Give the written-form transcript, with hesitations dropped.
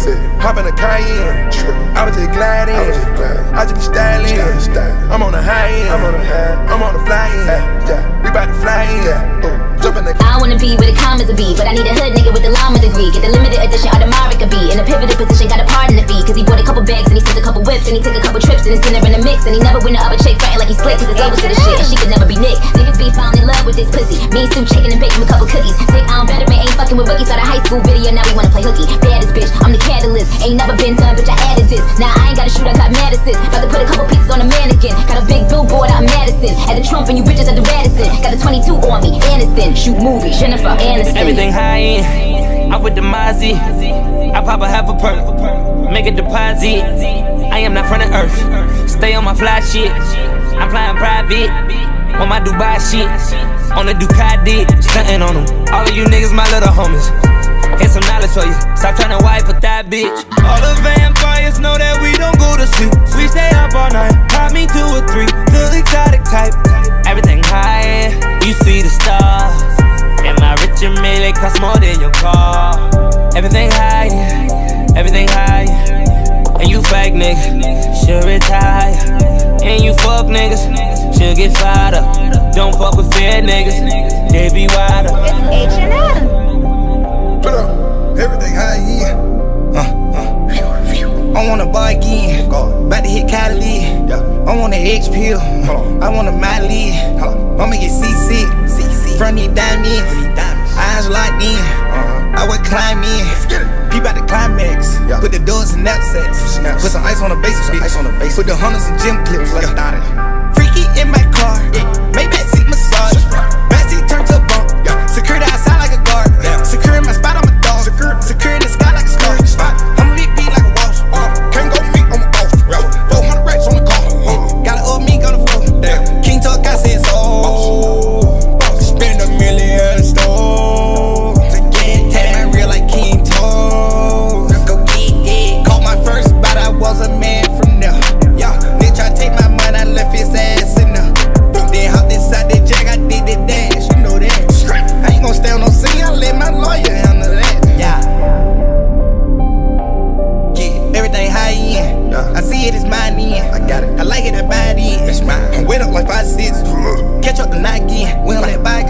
Hop in a Cayenne, I was just gliding. I just be styling. I'm on the high end. I'm on the fly end. We bout to fly in. Jump in the I wanna be where the commas will be, but I need a hood nigga with a llama degree. Get the limited edition Audemars be in a pivotal position, got a pardon the fee. Cause he bought a couple bags and he sent a couple whips and he took a couple trips and his dinner in the mix. And he never went to other chick frontin' like he slick, cause it's opposite of shit and she could never be Nick. Niggas be found in love with this pussy. Me and Stu chicken and bake him a couple cookies. Take on veteran, ain't fucking with rookies. Started high school video, now we wanna play hooky. Baddest bitch, I'm the catalyst. Ain't never been done, bitch, I added this. Now I ain't gotta shoot, I got mad assist. About to put a couple pieces on a mannequin. Got a big billboard out in Madison. At the Trump and you bitches at the Radisson. Got a 22 on me, Aniston. Shoot movie, Jennifer Aniston. Everything high end, I'm with the Mozzie. I pop a half a perk, make a deposit. I am not from the earth, stay on my fly shit. I'm flying private, on my Dubai shit. On the Ducati, stuntin' on them. All of you niggas my little homies. Here's some knowledge for you, stop trying to wife with that bitch. All the vampires know that we don't go to sleep. We stay up all night, pop me 2 or 3, the exotic type. Everything high end, you see the stars. And my rich and million cost more than your car. Everything high, everything high. And you fake niggas, should retire. And you fuck niggas, should get fired up. Don't fuck with fair niggas, they be wider. It's H&M. Put up, everything high, yeah. I want a bar again, about to hit Cali. I want an H pill, I want a Miley. I'ma get CC, front these diamonds, eyes locked in. I would climb in, peep out the climax. Put the doors in knapsacks, put some ice on the base, put the hunters in gym clips. Freaky in my car, maybe seat massage. Backseat turned to a bump, security outside like a guard. Securing my spot, I'm a dog. Securing the sky like a star. I'ma be like a waltz. Can't go meet on my boss. 400 racks on the car. Got an old meat on the floor. King Tuck, I said so. Spend $1 million in store. Take my real like King Tuck. Go get it. Caught my first bite, I was a man from there. Nigga try to take my money, I left his ass in there. Then hopped inside that jack, I did the dash. You know that. I ain't gon' stay on no scene, I let my lawyer handle that. Everything high end, I see it, it's mine in. I got it, I like it, I buy it in. It's mine. I'm wet up like 5'6", catch up the night again. We don't let buy